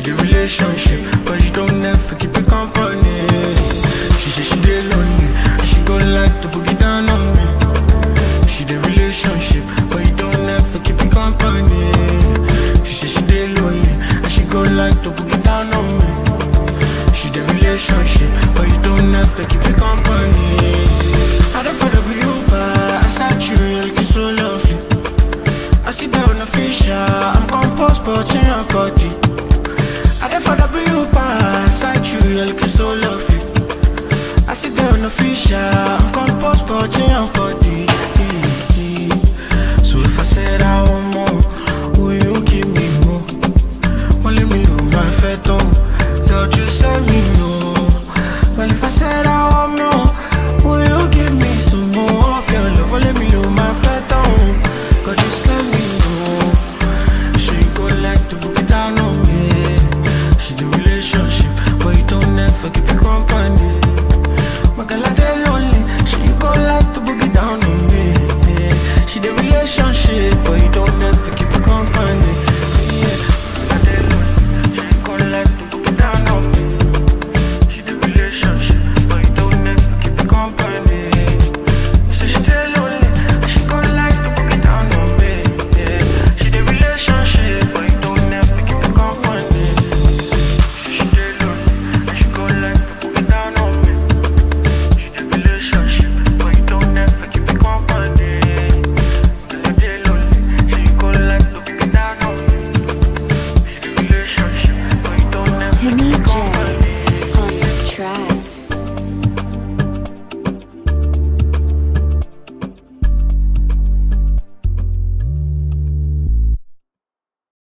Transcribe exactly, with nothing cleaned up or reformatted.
the relationship, but she don't ever keep it company. She say she dey lonely, and she go like to boogie down on me. She the relationship, but you don't ever keep it company. She say she dey lonely, and she go like to boogie down on me. She the relationship, but you don't ever keep it company. I don't wanna be over, I said you, you're looking so lovely. I see that unofficial, I'm composed, but in your body. I don't wanna be over, I said you, you're looking so lovely. I see that unofficial, I'm composed, but in your body.